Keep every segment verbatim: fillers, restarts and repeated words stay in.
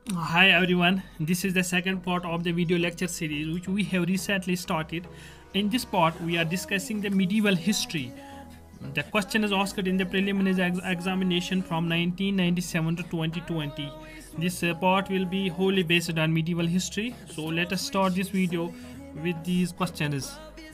Hi everyone, this is the second part of the video lecture series which we have recently started. In this part, we are discussing the medieval history. The question is asked in the preliminary ex- examination from nineteen ninety-seven to twenty twenty. This uh, part will be wholly based on medieval history. So let us start this video with these questions.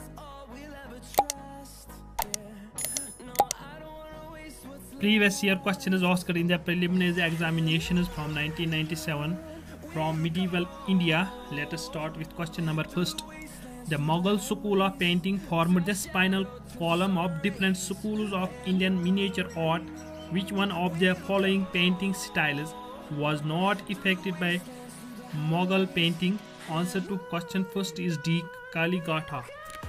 Previous year question is asked in the preliminary examinations from nineteen ninety-seven from medieval India. Let us start with question number first. The Mughal school of painting formed the spinal column of different schools of Indian miniature art. Which one of the following painting styles was not affected by Mughal painting? Answer to question first is D. Kaligata.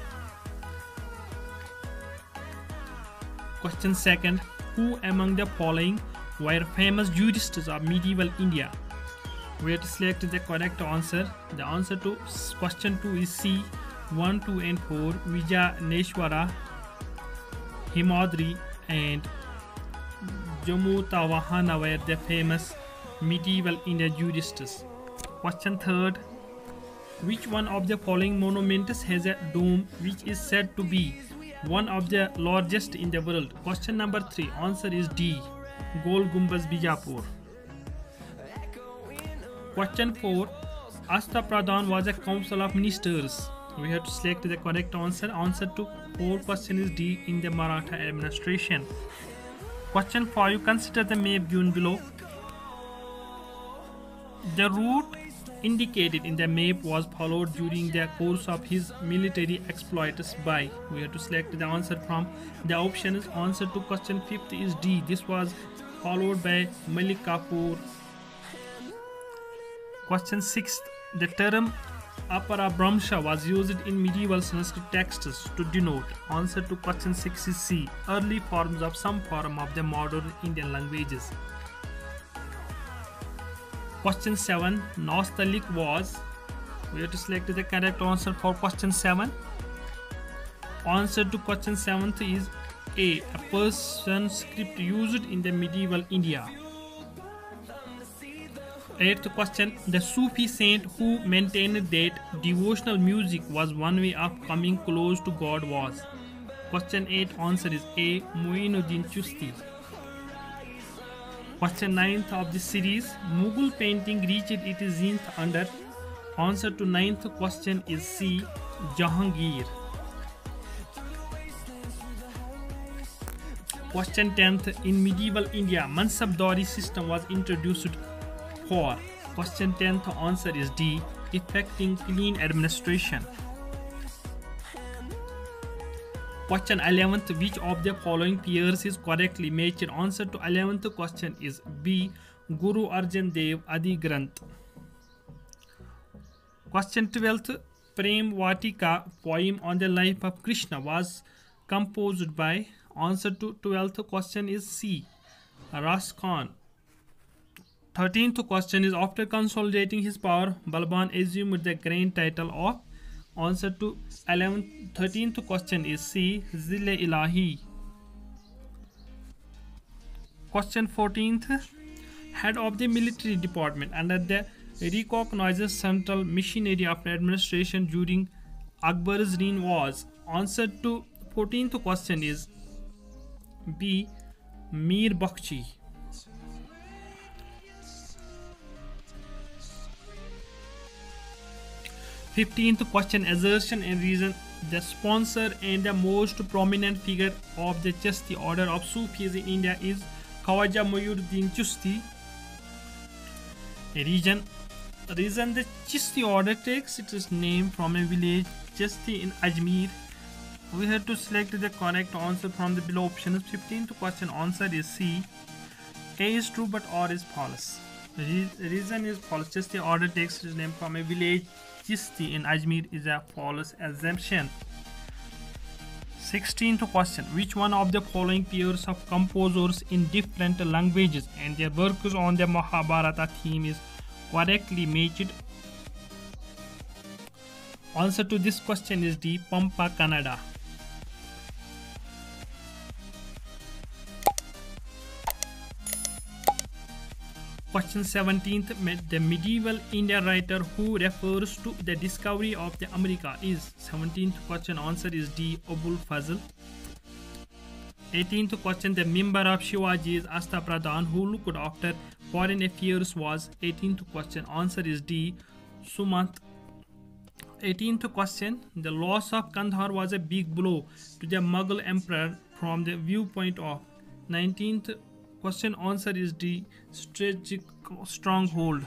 Question second. Who among the following were famous jurists of medieval India? We have to select the correct answer. The answer to question two is C. one, two and four. Vijayaneshwara, Himadri and Jamutavahana were the famous medieval Indian jurists. Question third. Which one of the following monuments has a dome which is said to be one of the largest in the world? Question number three. Answer is D. Gol Gumbaz Bijapur. Question four. Asta Pradhan was a council of ministers. We have to select the correct answer. Answer to four question is D. In the Maratha administration. Question five. Consider the map given below. The route indicated in the map was followed during the course of his military exploits by. We have to select the answer from the options. Answer to question fifth is D. This was followed by Malik Kafur. Question sixth. The term Aparabramsha was used in medieval Sanskrit texts to denote. Answer to question six is C. Early forms of some form of the modern Indian languages. Question seven. Nostalgic was. We have to select the correct answer for question seven. Answer to question seventh is A. A Persian script used in the medieval India. Eighth question. The Sufi saint who maintained that devotional music was one way of coming close to God was. Question eight. Answer is A. Muinuddin Chisti. Question ninth of this series. Mughal painting reached its zenith under. Answer to ninth question is C. Jahangir. Question tenth. In medieval India, Mansabdari system was introduced for. Question tenth answer is D. Effecting clean administration. Question eleventh. Which of the following pairs is correctly matched? Answer to eleventh question is B. Guru Arjan Dev Adi Granth. Question twelfth. Prem Vatika poem on the life of Krishna was composed by. Answer to twelfth question is C. Ras Khan. thirteenth question is after consolidating his power, Balban assumed the grand title of. Answer to eleventh, thirteenth question is C. Zille Ilahi. Question fourteenth. Head of the military department under the recognized central machinery of administration during Akbar's reign was. Answer to fourteenth question is B. Mir Bakhshi. fifteenth question. Assertion and reason. The sponsor and the most prominent figure of the Chasti order of Sufis in India is Khawaja Muinuddin Chisti. Reason. Reason the Chisti order takes its name from a village Chasti in Ajmer. We have to select the correct answer from the below options. fifteenth question answer is C. A is true but R is false. Re reason is false. Chasti order takes its name from a village Chisti in Ajmer is a false assumption. sixteenth question. Which one of the following pairs of composers in different languages and their works on the Mahabharata theme is correctly matched? Answer to this question is D. Pampa Kannada. Question seventeenth. The medieval India writer who refers to the discovery of the America is. seventeenth question answer is D. Abul Fazl. eighteenth question. The member of Shivaji's Asta Pradhan who looked after foreign affairs was. eighteenth question answer is D. Sumant. eighteenth question. The loss of Kandahar was a big blow to the Mughal emperor from the viewpoint of. nineteenth question answer is D. Strategic stronghold.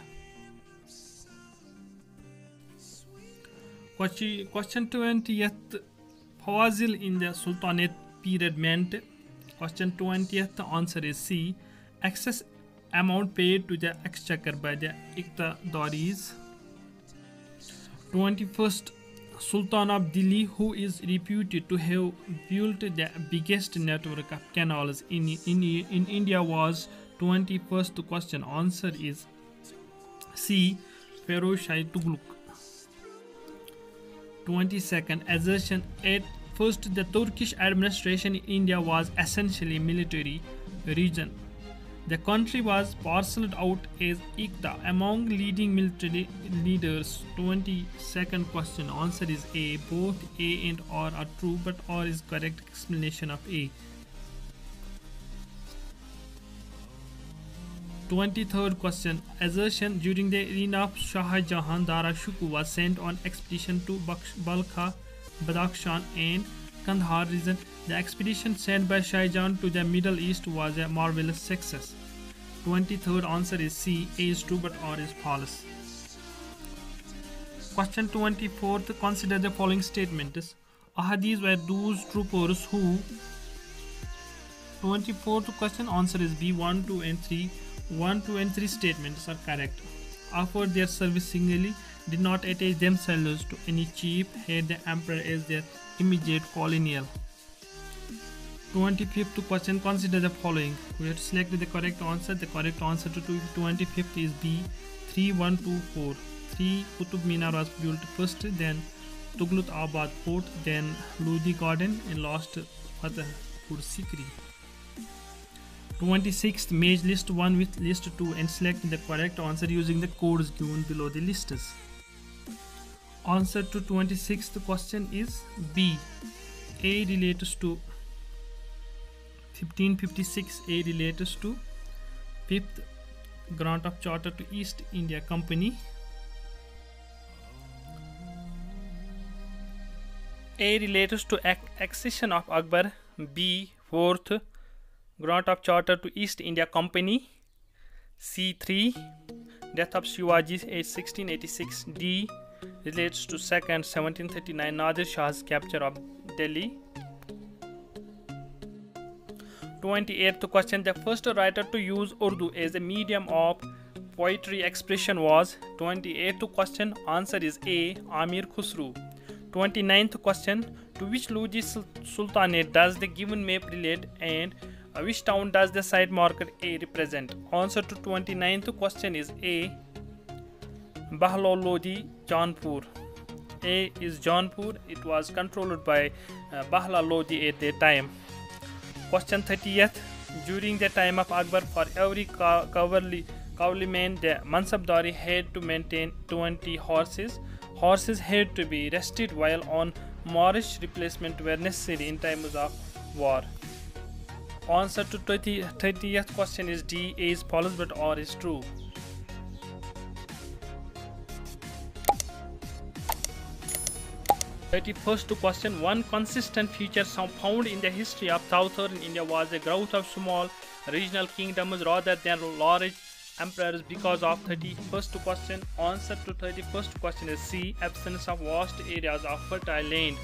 Question twentieth. Fawazil in the Sultanate period meant. Question twentieth answer is C. Excess amount paid to the exchequer by the Iqtadaris. twenty-first. Sultan of Delhi, who is reputed to have built the biggest network of canals in, in, in India, was. twenty-first question answer is C. Feroz Shah Tughlaq. twenty-second. Assertion. At first, the Turkish administration in India was essentially military region. The country was parceled out as Iqta among leading military leaders. twenty-second question answer is A. Both A and R are true, but R is correct explanation of A. twenty-third question. Assertion. During the reign of Shah Jahan, Dara Shikoh was sent on expedition to Balkha, Badakhshan and Kandahar region. The expedition sent by Shah Jahan to the Middle East was a marvelous success. twenty-third answer is C. A is true, but R is false. Question twenty-fourth. Consider the following statements. Ahadis were those troopers who. twenty-fourth question answer is B. one, two and three. one, two and three statements are correct. Offered their service singly, did not attach themselves to any chief, had the emperor as their immediate colonial. twenty-fifth question. Consider the following. We have to select the correct answer. The correct answer to twenty-fifth is B. three one two four. three. Qutub Minar was built first, then Tughlaq Abad fort, then Lodi Garden, and last Fatehpur Sikri. twenty-sixth. Match list one with list two and select the correct answer using the codes given below the lists. Answer to twenty-sixth question is B. A relates to fifteen fifty-six. A relates to fifth grant of charter to East India Company. A relates to accession of Akbar. B. Fourth grant of charter to East India Company. C. three. Death of Shivaji age sixteen eighty-six. D. Relates to second seventeen thirty-nine Nadir Shah's capture of Delhi. twenty-eighth question. The first writer to use Urdu as a medium of poetry expression was. twenty-eighth question answer is A. Amir Khusru. twenty-ninth question. To which Luji Sultanate does the given map relate, and which town does the side marker A represent? Answer to twenty-ninth question is A. Bahlol Lodi, Jaunpur. A is Jaunpur. It was controlled by uh, Bahla Lodi at that time. Question thirtieth. During the time of Akbar, for every cavalry man, the Mansabdari had to maintain twenty horses. Horses had to be rested while on march. Replacement were necessary in times of war. Answer to thirtieth question is D. A is false, but R is true. thirty-first question. One consistent feature found in the history of southern India was the growth of small regional kingdoms rather than large emperors. Because of thirty-first question. Answer to thirty-first question is C. Absence of vast areas of fertile land.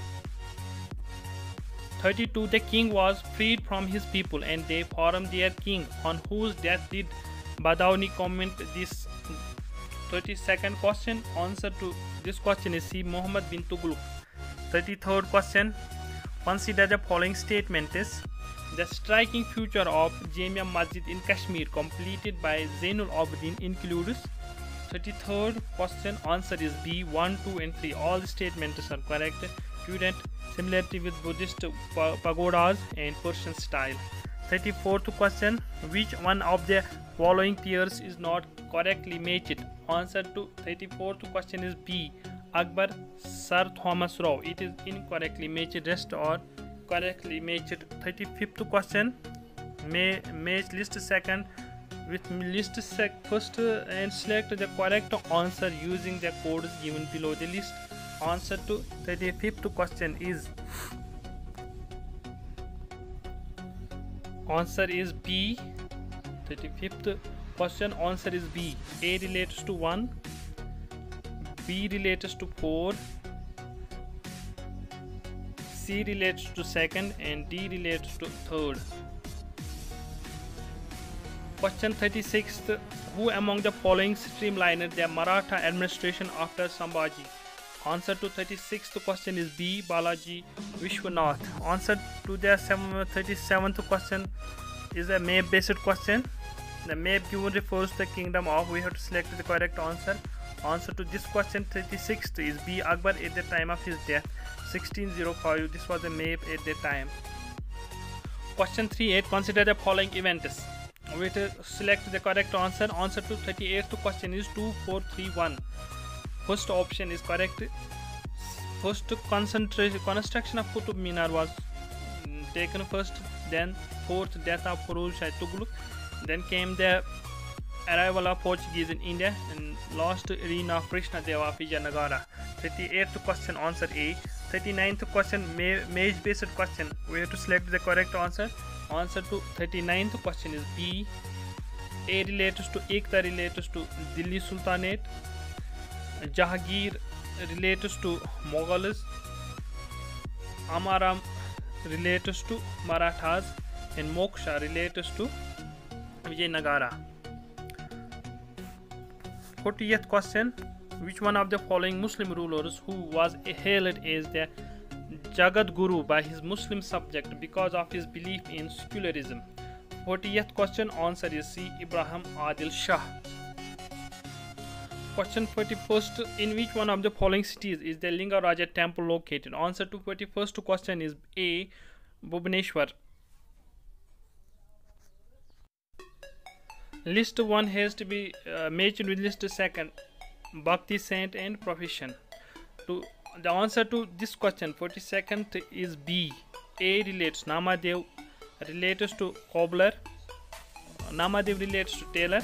thirty-two. The king was freed from his people and they formed their king, on whose death did Badauni comment this. thirty-second question. Answer to this question is C. Muhammad bin Tughlaq. thirty-third question. Consider the following statement is. The striking feature of Jamia Masjid in Kashmir completed by Zainul Abidin includes. thirty-third question. Answer is B. one, two and three. All the statements are correct. Student, similarity with Buddhist pagodas and Persian style. thirty-fourth question. Which one of the following pairs is not correctly matched? Answer to thirty-fourth question is B. Akbar, Sir Thomas Roe. It is incorrectly matched. Rest are correctly matched. thirty-fifth question. May match list second with list sec first and select the correct answer using the codes given below the list. Answer to thirty-fifth question is answer is B. thirty-fifth question answer is B. A relates to one, B relates to four, C relates to second, and D relates to third. Question thirty-sixth. Who among the following streamlined the Maratha administration after Sambhaji? Answer to thirty-sixth question is B. Balaji Vishwanath. Answer to the thirty-seventh question is a map based question. The map given refers to the kingdom of. We have to select the correct answer. Answer to this question thirty-sixth is B. Akbar at the time of his death sixteen oh five. This was the map at that time. Question thirty-eight. Consider the following events. We have to select the correct answer. Answer to thirty-eighth question is two four three one. First option is correct. First concentration construction of Qutub Minar was taken first. Then fourth, death of Firuz Shah Tughlaq. Then came the arrival of Portuguese in India, and last reign of Krishna Deva of Vijayanagara. thirty-eighth question answer A. thirty-ninth question mage based question. We have to select the correct answer. Answer to thirty-ninth question is B. A relates to Ekta relates to Delhi Sultanate. Jahangir relates to Mughals. Amaram relates to Marathas, and Moksha relates to Vijayanagara. fortieth question. Which one of the following Muslim rulers who was hailed as the Jagat Guru by his Muslim subject because of his belief in secularism? fortieth question answer is C. Ibrahim Adil Shah. Question forty-first. In which one of the following cities is the Lingaraja temple located? Answer to forty-first question is A. Bhubaneswar. List one has to be uh, matched with list second. Bhakti, saint and profession. To the answer to this question forty-second is B. A relates Namadev relates to cobbler. Namadev relates to tailor.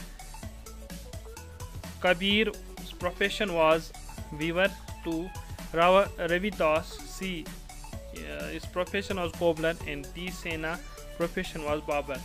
Kabir's profession was weaver. To Rava, Ravidas C. Uh, his profession was cobbler, and D. Sena profession was barber.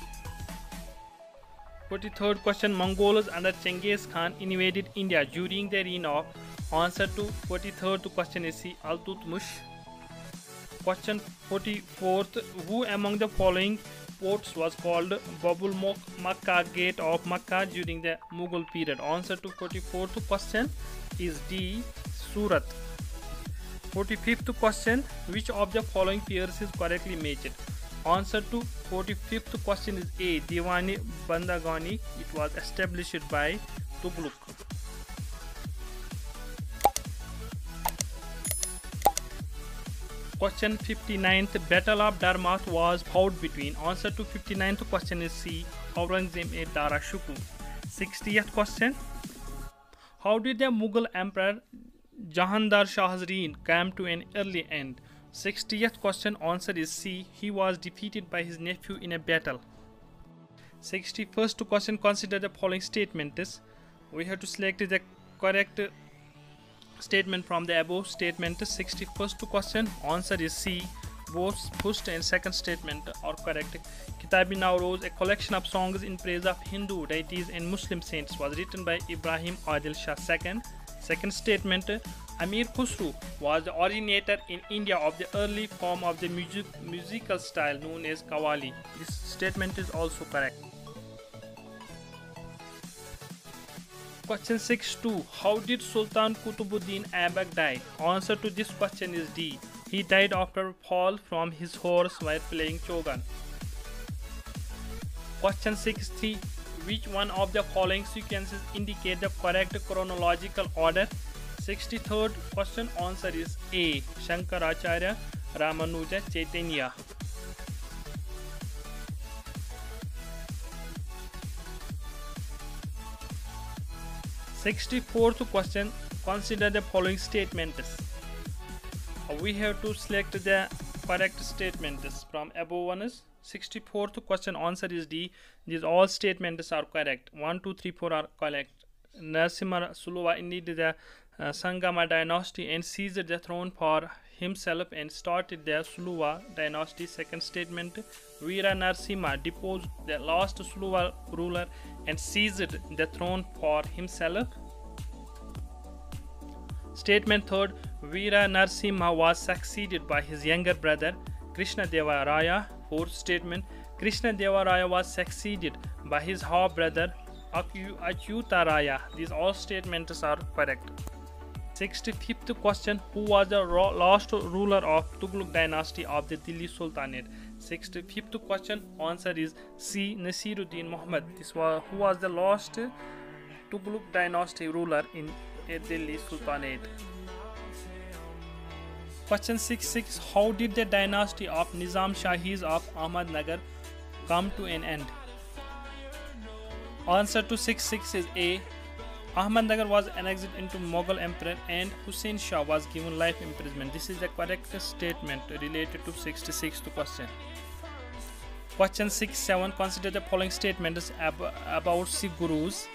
forty-third question. Mongols under Genghis Khan invaded India during the reign of. Answer to forty-third question is C. Al-Tutmush. Question forty-fourth. Who among the following forts was called Babul Makkah, Gate of Makkah during the Mughal period? Answer to forty-fourth question is D. Surat. forty-fifth question. Which of the following pairs is correctly matched? Answer to forty-fifth question is A. Diwani Bandagani. It was established by Tughlaq. Question fifty-ninth. Battle of Darmath was fought between. Answer to fifty-ninth question is C. Aurangzeb and Dara Shikoh. sixtieth question. How did the Mughal Emperor Jahandar Shah's reign come to an early end? sixtieth question answer is C. He was defeated by his nephew in a battle. sixty-first question. Consider the following statements. We have to select the correct statement from the above statement. sixty-first question answer is C. Both first and second statement are correct. Kitab-i-Nawroz, a collection of songs in praise of Hindu deities and Muslim saints, was written by Ibrahim Adil Shah second. Second statement. Amir Khusru was the originator in India of the early form of the music, musical style known as Qawwali. This statement is also correct. Question six two. How did Sultan Qutbuddin Aibak die? Answer to this question is D. He died after a fall from his horse while playing Chogan. Question six three. Which one of the following sequences indicate the correct chronological order? sixty-third question answer is A. Shankaracharya, Ramanuja, Chaitanya. sixty-fourth question. Consider the following statements. We have to select the correct statements from above one is sixty-fourth question. Answer is D. These all statements are correct. one, two, three, four are correct. Narasimha Suluva ended the uh, Sangama dynasty and seized the throne for himself and started the Suluva dynasty. Second statement. Veera Narasimha deposed the last Suluva ruler and seized the throne for himself. Statement third. Veera Narasimha was succeeded by his younger brother Krishna Deva Raya. Fourth statement. Krishna Deva Raya was succeeded by his half brother Achyuta Raya. These all statements are correct. sixty-fifth question. Who was the last ruler of Tughlaq dynasty of the Delhi Sultanate? sixty-fifth question. Answer is C. Nasiruddin Muhammad. This was who was the last Tughlaq dynasty ruler in Delhi Sultanate. Question sixty-six. How did the dynasty of Nizam Shahis of Ahmednagar come to an end? Answer to sixty-six is A. Ahmednagar was annexed into Mughal Emperor and Hussein Shah was given life imprisonment. This is the correct statement related to sixty-sixth question. Question sixty-seven. Consider the following statements ab about Sikh Gurus.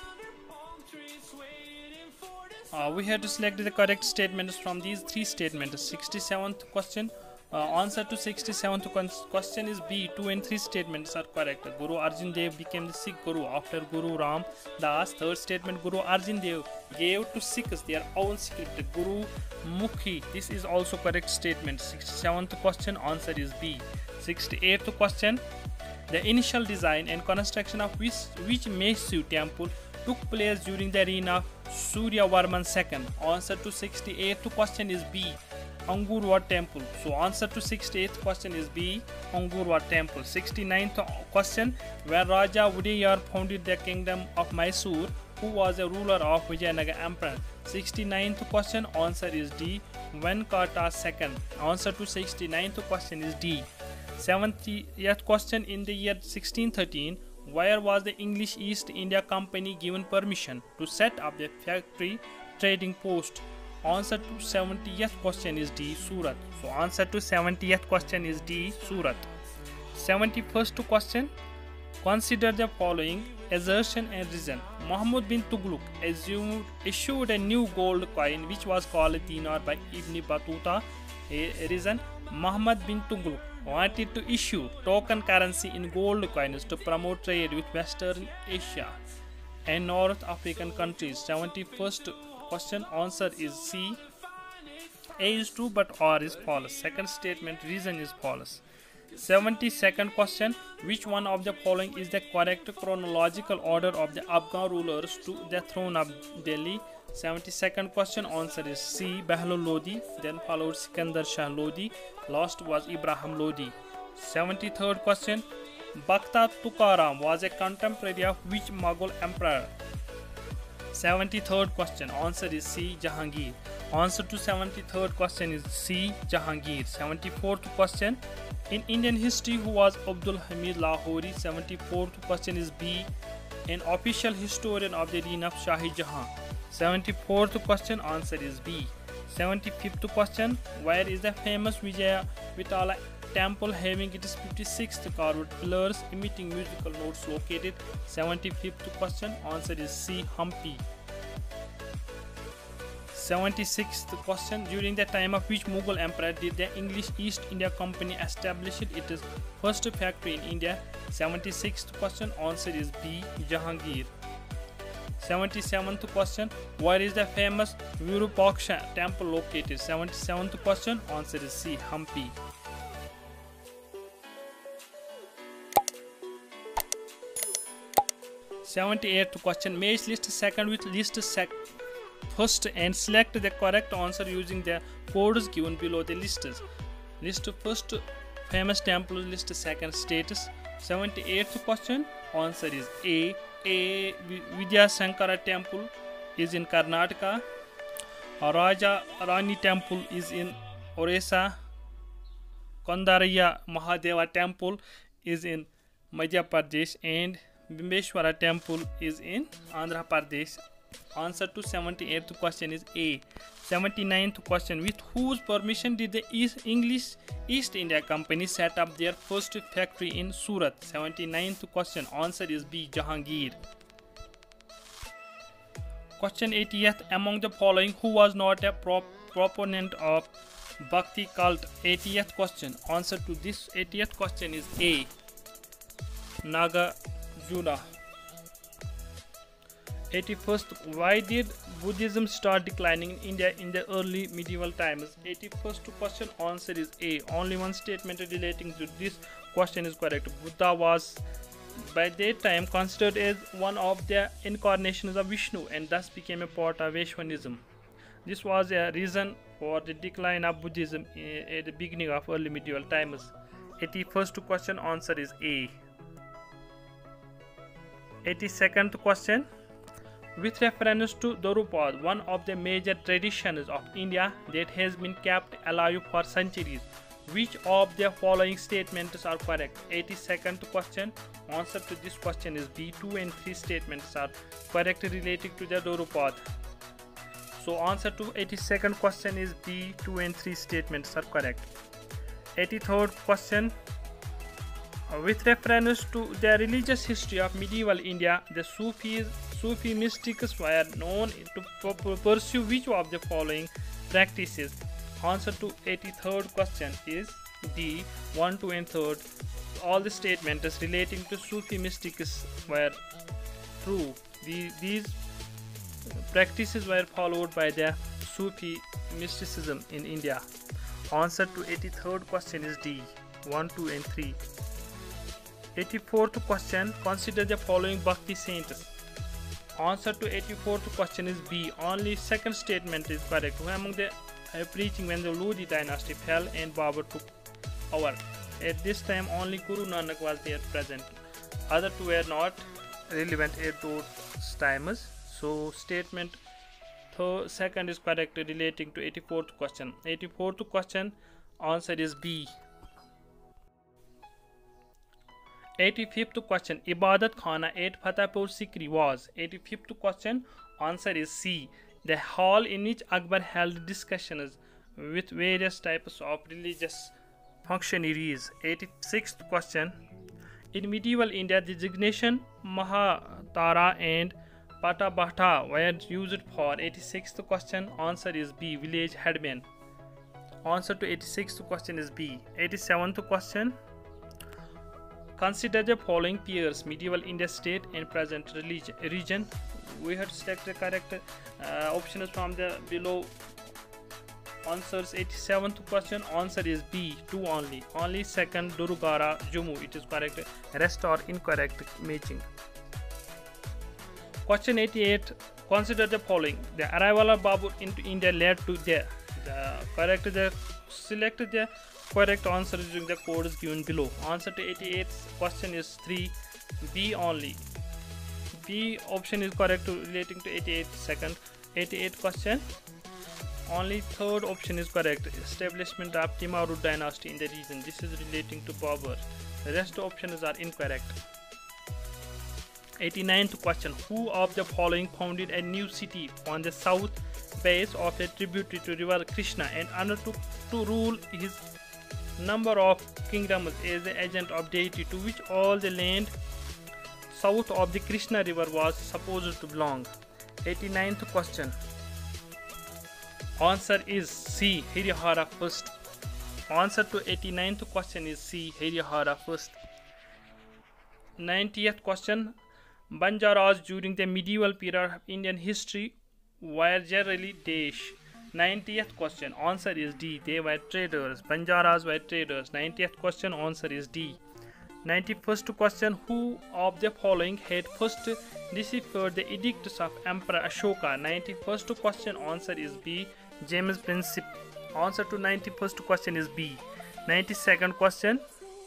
Uh, we have to select the correct statements from these three statements. sixty-seventh question. Uh, answer to sixty-seventh question is B. Two and three statements are correct. Guru Arjan Dev became the Sikh Guru after Guru Ram Das. Third statement. Guru Arjan Dev gave to Sikhs their own script, Guru Mukhi. This is also correct statement. sixty-seventh question. Answer is B. sixty-eighth question. The initial design and construction of which, which Mysore temple took place during the reign of Surya Varman the second. Answer to sixty-eighth question is B. Angurwat temple. So answer to sixty-eighth question is B. Angurwat temple. sixty-ninth question. When Raja Udayar founded the kingdom of Mysore, who was a ruler of Vijayanagar Empire? sixty-ninth question. Answer is D. Venkata the second. Answer to sixty-ninth question is D. seventieth question. In the year sixteen thirteen, where was the English East India Company given permission to set up the factory trading post? Answer to seventieth question is D. Surat. So answer to seventieth question is D. Surat. seventy-first question. Consider the following assertion and reason. Muhammad bin Tughlaq assumed, issued a new gold coin which was called dinar by Ibn Battuta. A reason. Muhammad bin Tughlaq wanted to issue token currency in gold coins to promote trade with Western Asia and North African countries. seventy-first question. Answer is C. A is true but R is false. Second statement. Reason is false. seventy-second question. Which one of the following is the correct chronological order of the Afghan rulers to the throne of Delhi? seventy-second question. Answer is C. Bahlul Lodi. Then followed Sikandar Shah Lodi. Last was Ibrahim Lodi. seventy-third question. Bakhta Tukaram was a contemporary of which Mughal emperor? seventy-third question. Answer is C. Jahangir. Answer to seventy-third question is C. Jahangir. seventy-fourth question. In Indian history, who was Abdul Hamid Lahori? seventy-fourth question is B. An official historian of the reign of Shahi Jahan. seventy-fourth question. Answer is B. seventy-fifth question. Where is the famous Vijaya Vitala temple having its fifty-sixth carved pillars emitting musical notes located? seventy-fifth question. Answer is C. Hampi. seventy-sixth question. During the time of which Mughal emperor did the English East India Company establish its first factory in India? seventy-sixth question. Answer is B. Jahangir. seventy-seventh question. Where is the famous Virupaksha temple located? seventy-seventh question. Answer is C. Hampi. seventy-eighth question. Match list second with list sec first and select the correct answer using the codes given below the lists. List first famous temple, list second status. seventy-eighth question. Answer is A. A. Vidya Sankara temple is in Karnataka. Raja Rani temple is in Orissa. Kondaraya Mahadeva temple is in Madhya Pradesh and Bimbeshwara temple is in Andhra Pradesh. Answer to seventy-eighth question is A. seventy-ninth question. With whose permission did the East English East India Company set up their first factory in Surat? seventy-ninth question. Answer is B. Jahangir. Question eightieth. Among the following, who was not a prop proponent of Bhakti cult? eightieth question. Answer to this eightieth question is A. Nagarjuna. eighty-first. Why did Buddhism start declining in India in the early medieval times? eighty-first question. Answer is A. Only one statement relating to this question is correct. Buddha was by that time considered as one of the incarnations of Vishnu and thus became a part of Vaishnavism. This was a reason for the decline of Buddhism at the beginning of early medieval times. eighty-first question. Answer is A. eighty-second question. With reference to Dharupad, one of the major traditions of India that has been kept alive for centuries, which of the following statements are correct? eighty-second question. Answer to this question is B. two and three statements are correct relating to the Dharupad. So answer to eighty-second question is B. two and three statements are correct. eighty-third question. With reference to the religious history of medieval India, the Sufis, Sufi mystics were known to pursue which of the following practices? Answer to eighty-third question is D. one, two and three. All the statements relating to Sufi mystics were true. The, these practices were followed by the Sufi mysticism in India. Answer to eighty-third question is D. one, two and three. eighty-fourth question. Consider the following Bhakti saints. Answer to eighty-fourth question is B. Only second statement is correct. Who among the uh, preaching when the Lodi dynasty fell and Babur took over? At this time only Guru Nanak was there present. Other two were not relevant at those times. So statement third, second is correct relating to eighty-fourth question. eighty-fourth question. Answer is B. eighty-fifth question. Ibadat Khana at Fatehpur Sikri was. eighty-fifth question. Answer is C. The hall in which Akbar held discussions with various types of religious functionaries. eighty-sixth question. In medieval India, the designation Mahatara and Patabhata were used for. eighty-sixth question. Answer is B. Village headman. Answer to eighty-sixth question is B. eighty-seventh question. Consider the following peers: medieval India state and present religion, region. We have selected the correct uh, options from the below answers. eighty-seventh question. Answer is B. two only. Only second Durugara Jammu. It is correct. Rest are incorrect matching. Question eighty-eight. Consider the following. The arrival of Babur into India led to the, the correct the select the correct answer using the codes given below. Answer to eighty-eighth question is three. B only. B option is correct relating to eighty-eighth second. eighty-eighth question. Only third option is correct. Establishment of Timarud dynasty in the region. This is relating to Babur. The rest options are incorrect. eighty-ninth question. Who of the following founded a new city on the south base of a tributary to river Krishna and undertook to rule his number of kingdoms as the agent of deity to which all the land south of the Krishna river was supposed to belong? eighty-ninth question. Answer is C. Harihara first. Answer to eighty-ninth question is C. Harihara first. ninetieth question. Banjaras during the medieval period of Indian history were generally dash. ninetieth question. Answer is D. They were traders. Banjaras were traders. ninetieth question. Answer is D. ninety-first question. Who of the following had first deciphered the edicts of Emperor Ashoka? ninety-first question. Answer is B. James Princip. Answer to ninety-first question is B. ninety-second question.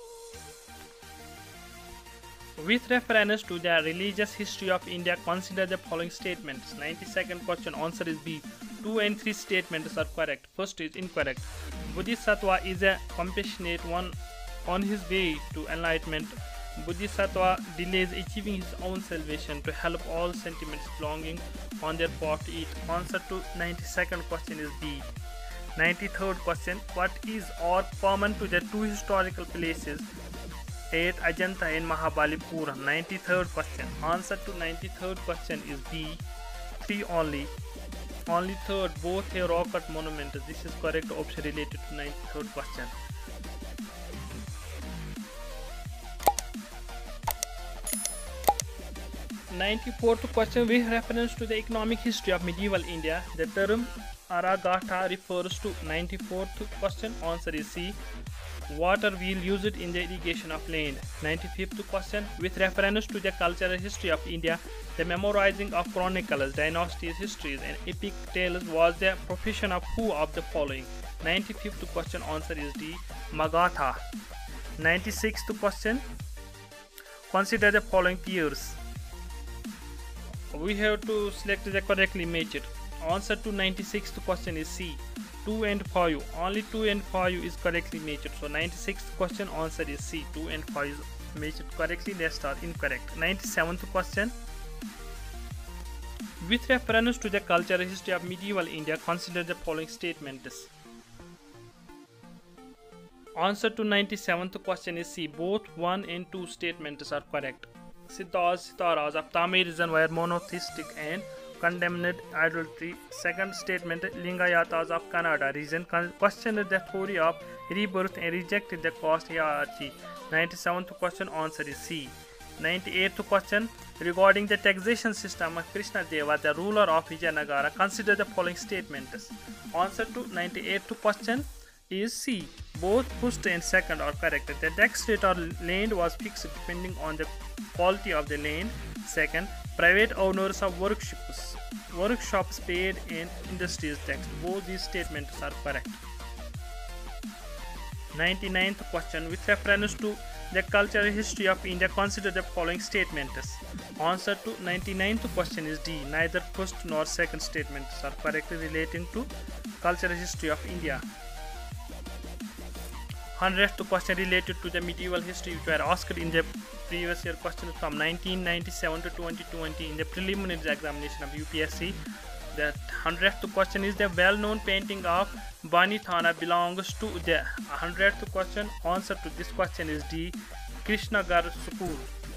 With reference to the religious history of India, consider the following statements. ninety-second question. Answer is B. two and three statements are correct. First is incorrect. Bodhisattva is a compassionate one on his way to enlightenment. Bodhisattva delays achieving his own salvation to help all sentiments belonging on their path to it. Answer to ninety-second question is D. ninety-third question, what is or common to the two historical places at Ajanta and Mahabalipuram? ninety-third question. Answer to ninety-third question is B. Three only. Only third, both here rock cut monuments. This is correct option related to ninety-third question. ninety-fourth question, with reference to the economic history of medieval India, the term Aragatha refers to. ninety-fourth question, answer is C. Water wheel used in the irrigation of land. ninety-fifth question, with reference to the cultural history of India, the memorizing of chronicles, dynasties, histories and epic tales was the profession of who of the following? ninety-fifth question, answer is D. Magatha. ninety-sixth question, consider the following pairs. We have to select the correctly matched. Answer to ninety-sixth question is C. two and five. Only two and five is correctly matched. So ninety-sixth question answer is C. two and five is matched correctly. Rest are incorrect. ninety-seventh question. With reference to the cultural history of medieval India, consider the following statements. Answer to ninety-seventh question is C. Both one and two statements are correct. Siddhas, Sitaras of Tamil region were monotheistic and condemned idolatry. Second statement, Lingayatas of Kannada region questioned the theory of rebirth and rejected the caste hierarchy. ninety-seventh question answer is C. ninety-eighth question, regarding the taxation system of Krishna Deva, the ruler of Vijayanagara, consider the following statements. Answer to ninety-eighth question is C. Both first and second are correct. The tax rate or land was fixed depending on the quality of the land. Second, private owners of workshops workshops paid in industries tax. Both these statements are correct. ninety-ninth question, with reference to the cultural history of India, consider the following statements. Answer to ninety-ninth question is D. Neither first nor second statements are correctly relating to cultural history of India. hundredth question related to the medieval history, which were asked in the previous year questions from nineteen ninety-seven to twenty twenty in the preliminary examination of U P S C. The hundredth question is the well-known painting of Bani Thana belongs to the hundredth question. Answer to this question is D. Krishnagar School.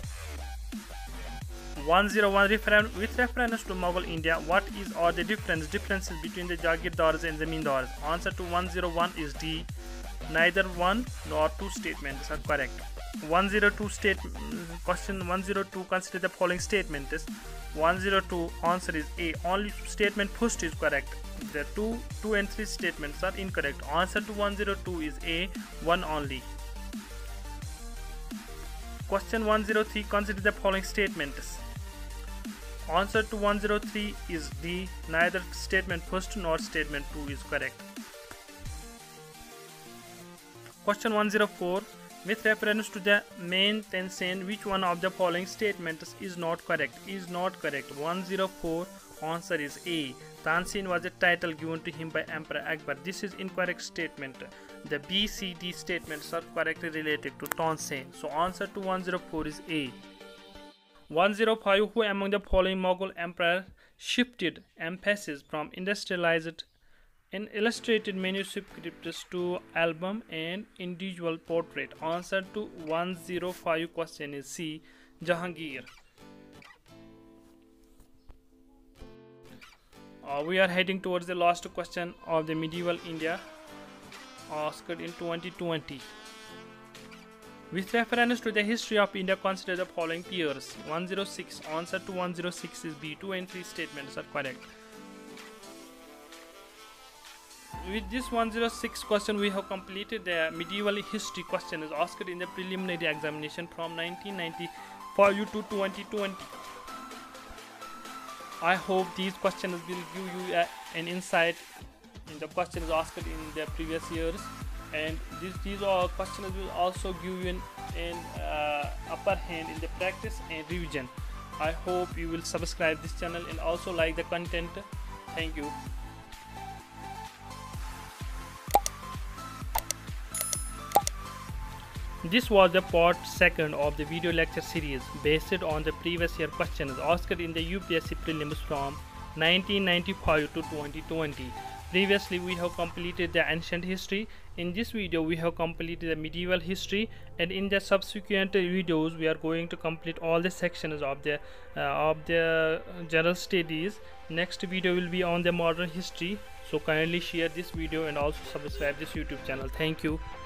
one oh one, refer with reference to Mughal India, what is or the difference differences between the Jagirdars and Zamindars? Answer to one oh one is D. Neither one nor two statements are correct. one oh two state question one oh two, consider the following statements. one oh two answer is A. Only statement first is correct. The two, two and three statements are incorrect. Answer to one oh two is A. one only. Question one oh three, consider the following statements. Answer to one oh three is D. Neither statement first nor statement two is correct. Question one oh four, with reference to the main Tansen, which one of the following statements is not correct? Is not correct. one oh four answer is A. Tansen was a title given to him by Emperor Akbar. This is incorrect statement. The B, C, D statements are correctly related to Tansen. So answer to one oh four is A. one oh five, who among the following Mughal emperor shifted emphasis from industrialized in illustrated manuscripts to album and individual portrait? Answer to one oh five question is C. Jahangir. Uh, we are heading towards the last question of the medieval India asked in twenty twenty. With reference to the history of India, consider the following pairs. one oh six, answer to one oh six is B. two and three statements are correct. With this one oh six question, we have completed the medieval history questions asked in the preliminary examination from nineteen ninety-five to twenty twenty. I hope these questions will give you a, an insight in the questions asked in the previous years, and this, these are questions will also give you an, an uh, upper hand in the practice and revision. I hope you will subscribe this channel and also like the content. Thank you. This was the part second of the video lecture series based on the previous year questions asked in the U P S C prelims from nineteen ninety-five to twenty twenty. Previously we have completed the ancient history. In this video we have completed the medieval history, and in the subsequent videos we are going to complete all the sections of the uh, of the general studies. Next video will be on the modern history, so kindly share this video and also subscribe this YouTube channel. Thank you.